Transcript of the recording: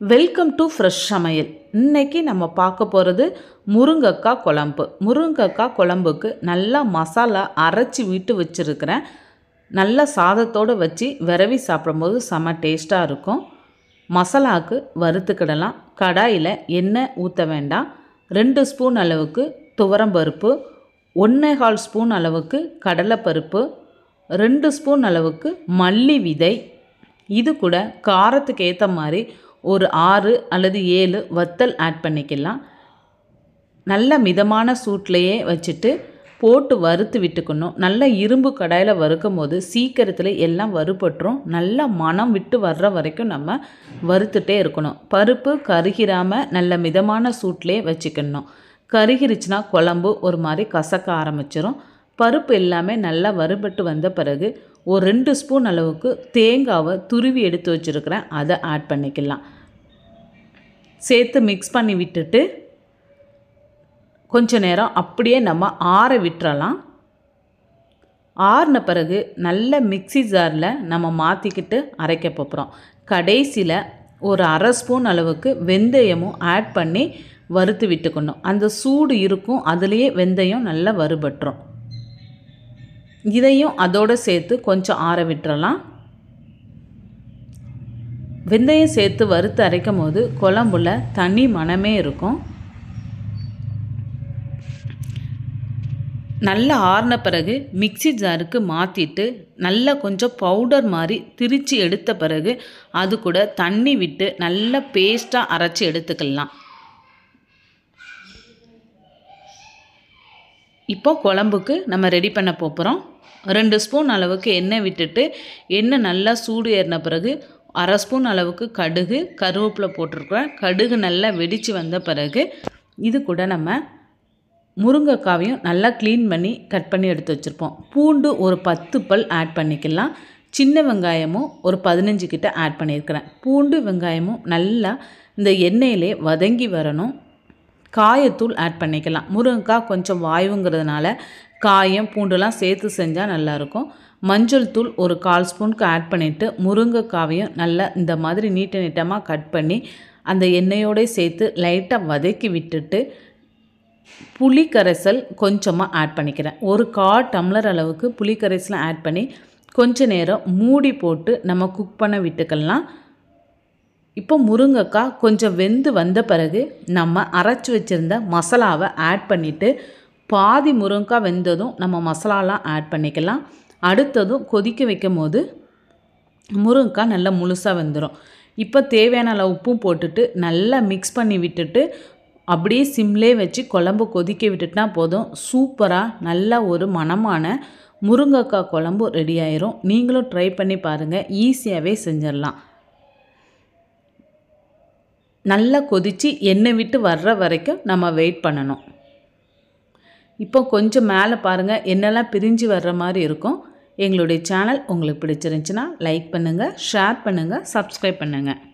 Welcome to fresh சமையல். இன்றைக்கி நம்ம பார்க்க போகிறது முருங்கைக்காய் குழம்பு. முருங்கைக்காய் குழம்புக்கு நல்லா மசாலா அரைச்சி விட்டு வச்சுருக்கிறேன். நல்லா சாதத்தோடு வச்சு விரவி சாப்பிடும்போது செம டேஸ்ட்டாக இருக்கும். மசாலாவுக்கு வறுத்துக்கிடலாம். கடாயில் எண்ணெய் ஊற்ற வேண்டாம். 2 ஸ்பூன் அளவுக்கு துவரம்பருப்பு, 1/4 ஸ்பூன் அளவுக்கு கடலைப்பருப்பு, 2 ஸ்பூன் அளவுக்கு மல்லி விதை, இது கூட காரத்துக்கு ஏற்ற மாதிரி ஒரு 6 அல்லது 7 வத்தல் ஆட் பண்ணிக்கலாம். நல்ல மிதமான சூட்லேயே வச்சுட்டு போட்டு வறுத்து விட்டுக்கணும். நல்ல இரும்பு கடாயில் வறுக்கும் போது சீக்கிரத்தில் எல்லாம் வறுபட்டுரும். நல்ல மனம் விட்டு வர்ற வரைக்கும் நம்ம வறுத்துட்டே இருக்கணும். பருப்பு கருகிராமல் நல்ல மிதமான சூட்லேயே வச்சுக்கணும். கருகிருச்சுன்னா குழம்பு ஒரு மாதிரி கசக்க ஆரம்பிச்சிடும். பருப்பு எல்லாமே நல்லா வறுபட்டு வந்த பிறகு ஒரு 2 ஸ்பூன் அளவுக்கு தேங்காவை துருவி எடுத்து வச்சுருக்கிறேன். அதை ஆட் பண்ணிக்கலாம். சேர்த்து மிக்ஸ் பண்ணி விட்டுட்டு கொஞ்ச நேரம் அப்படியே நம்ம ஆற விட்டுறலாம். ஆறின பிறகு நல்ல மிக்ஸி ஜாரில் நம்ம மாற்றிக்கிட்டு அரைக்க போகிறோம். கடைசியில் ஒரு 1/2 ஸ்பூன் அளவுக்கு வெந்தயமும் ஆட் பண்ணி வறுத்து விட்டுக்கணும். அந்த சூடு இருக்கும், அதுலேயே வெந்தயம் நல்லா வறுபட்டுரும். இதையும் அதோடு சேர்த்து கொஞ்சம் ஆற விட்டுறலாம். வெந்தயம் சேர்த்து வறுத்து அரைக்கும் போது குழம்புல தனி மணமே இருக்கும். நல்லா ஆறின பிறகு மிக்ஸி ஜாருக்கு மாற்றிட்டு நல்லா கொஞ்சம் பவுடர் மாதிரி திரித்து எடுத்த பிறகு அது கூட தண்ணி விட்டு நல்லா பேஸ்ட்டாக அரைச்சி எடுத்துக்கலாம். இப்போ குழம்புக்கு நம்ம ரெடி பண்ண போகிறோம். 2 ஸ்பூன் அளவுக்கு எண்ணெய் விட்டுட்டு எண்ணெய் நல்லா சூடு ஏறின பிறகு 1/2 ஸ்பூன் அளவுக்கு கடுகு, கருவேப்பிலை போட்டிருக்கிறேன். கடுகு நல்லா வெடித்து வந்த பிறகு இது கூட நம்ம முருங்கைக்காவையும் நல்லா க்ளீன் பண்ணி கட் பண்ணி எடுத்து வச்சுருப்போம். பூண்டு ஒரு 10 பல் ஆட் பண்ணிக்கலாம். சின்ன வெங்காயமும் ஒரு 15 கிட்ட ஆட் பண்ணியிருக்கிறேன். பூண்டு வெங்காயமும் நல்லா இந்த எண்ணெயிலே வதங்கி வரணும். காயத்தூள் ஆட் பண்ணிக்கலாம். முருங்கைக்காய் கொஞ்சம் வாயுங்கிறதுனால காயம் பூண்டுலாம் சேர்த்து செஞ்சால் நல்லாயிருக்கும். மஞ்சள் தூள் ஒரு 1/4 ஸ்பூனுக்கு ஆட் பண்ணிவிட்டு முருங்கைக்காவையும் நல்லா இந்த மாதிரி நீட்டமாக கட் பண்ணி அந்த எண்ணெயோடு சேர்த்து லைட்டாக வதக்கி விட்டுட்டு புளி கரைசல் கொஞ்சமாக ஆட் பண்ணிக்கிறேன். ஒரு 1/4 டம்ளர் அளவுக்கு புளி கரைசலை ஆட் பண்ணி கொஞ்ச நேரம் மூடி போட்டு நம்ம குக் பண்ண விட்டுக்கலாம். இப்போ முருங்கைக்காய் கொஞ்சம் வெந்து வந்த பிறகு நம்ம அரைச்சி வச்சுருந்த மசாலாவை ஆட் பண்ணிவிட்டு பாதி முருங்கைக்காய் வெந்ததும் நம்ம மசாலாலாம் ஆட் பண்ணிக்கலாம். அடுத்ததும் கொதிக்க வைக்கும் போது முருங்கைக்காய் நல்லா முழுசாக வெந்துடும். இப்போ தேவையான அளவு உப்பும் போட்டுட்டு நல்லா மிக்ஸ் பண்ணி விட்டுட்டு அப்படியே சிம்லே வச்சு குழம்பு கொதிக்க விட்டுட்டுனா போதும். சூப்பராக நல்ல ஒரு மணமான முருங்கைக்காய் குழம்பு ரெடி ஆயிரும். நீங்களும் ட்ரை பண்ணி பாருங்கள். ஈஸியாகவே செஞ்சிடலாம். நல்லா கொதித்து எண்ணெய் விட்டு வர்ற வரைக்கும் நம்ம வெயிட் பண்ணணும். இப்போ கொஞ்சம் மேலே பாருங்கள், எண்ணெய்லாம் பிரிஞ்சு வர்ற மாதிரி இருக்கும். எங்களுடைய சேனல் உங்களுக்கு பிடிச்சிருந்துச்சுன்னா லைக் பண்ணுங்கள், ஷேர் பண்ணுங்கள், சப்ஸ்கிரைப் பண்ணுங்கள்.